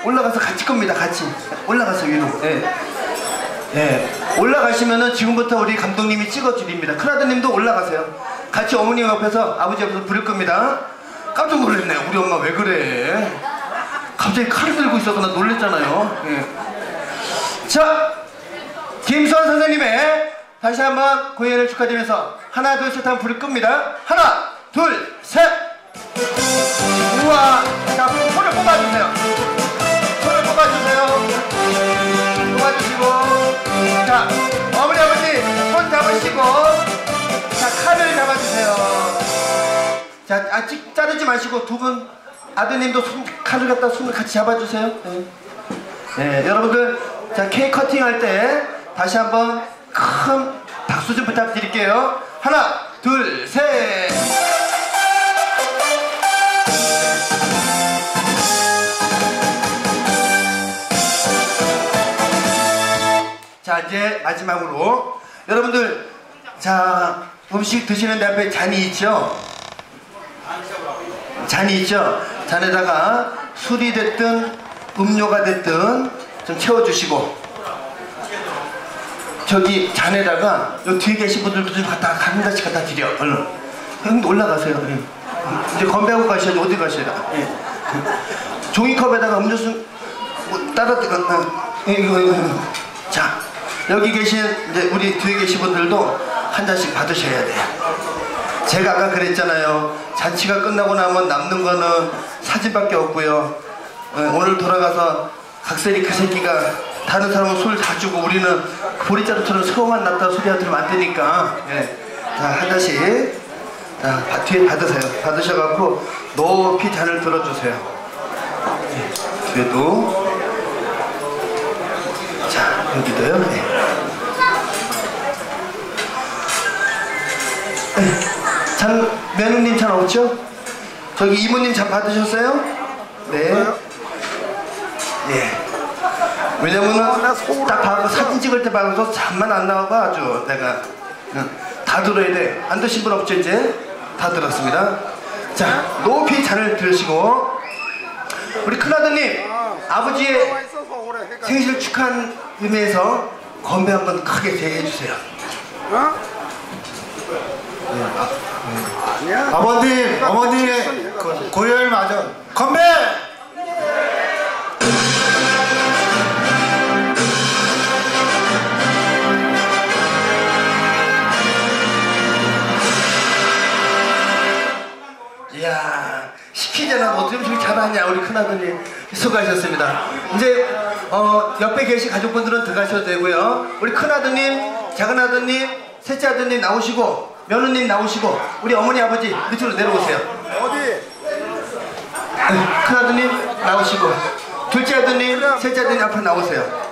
올라가서 같이 겁니다. 같이 올라가서 위로. 예. 예. 올라가시면은 지금부터 우리 감독님이 찍어드립니다. 큰아드님도 올라가세요. 같이 어머니 옆에서 아버지 옆에서 부를 겁니다. 깜짝 놀랐네. 우리 엄마 왜 그래? 갑자기 칼을 들고 있어서 나 놀랬잖아요. 예. 자, 김수환 선생님의 다시 한번 공연을 축하드리면서 하나 둘 셋 하면 불을 끕니다. 하나 둘 셋. 우와. 자, 손을 뽑아주세요. 손을 뽑아주세요. 뽑아주시고, 자, 어머니 아버지 손 잡으시고, 자, 칼을 잡아주세요. 자, 아직 자르지 마시고 두 분 아드님도 칼을 갖다 손을 같이 잡아주세요. 네. 네, 여러분들, 자, 케이크 커팅 할 때 다시 한번 큰 박수 좀 부탁드릴게요. 하나 둘 셋. 자, 이제 마지막으로 여러분들, 자, 음식 드시는 데 앞에 잔이 있죠? 잔이 있죠? 잔에다가 술이 됐든 음료가 됐든 좀 채워주시고, 저기 잔에다가 여기 뒤에 계신 분들도 좀 갖다 한 가지 갖다 드려. 얼른 형님도 올라가세요. 예. 이제 건배하고 가셔야지. 어디 가셔야. 예. 종이컵에다가 음료수 따라 이거. 자, 여기 계신 이제 우리 뒤에 계신 분들도 한 잔씩 받으셔야 돼요. 제가 아까 그랬잖아요. 잔치가 끝나고 나면 남는 거는 사진밖에 없고요. 오늘 돌아가서 각설이 그 새끼가 다른 사람은 술 다 주고 우리는 보리자루처럼 서만 났다 소리가 들으면 안 되니까. 예. 자, 한 잔씩. 자, 뒤에 받으세요. 받으셔갖고 높이 잔을 들어주세요. 예. 뒤에도. 자, 여기도요. 네. 잔, 며느님 잔 없죠? 저기 이모님 잔 받으셨어요? 네. 예. 왜냐면은 딱 봐서 사진 찍을 때 봐서 잔만 안 나와가 아주 내가 다 들어야 돼. 안 드신 분 없죠 이제? 다 들었습니다. 자, 높이 잔을 들으시고 우리 큰아드님 아버지의 생실 축하한 의미에서 건배 한번 크게 해주세요. 아버님, 어머니의 고열 맞아. 건배! 이야, 시키잖아. 어떻게 저렇게 잘하냐 우리 큰아드님. 수고하셨습니다. 이제 옆에 계신 가족분들은 들어가셔도 되고요. 우리 큰아드님, 작은아드님, 셋째 아드님 나오시고 며느님 나오시고 우리 어머니 아버지 밑으로 내려오세요. 어디? 큰아드님 나오시고 둘째 아드님, 셋째 아드님 앞에 나오세요.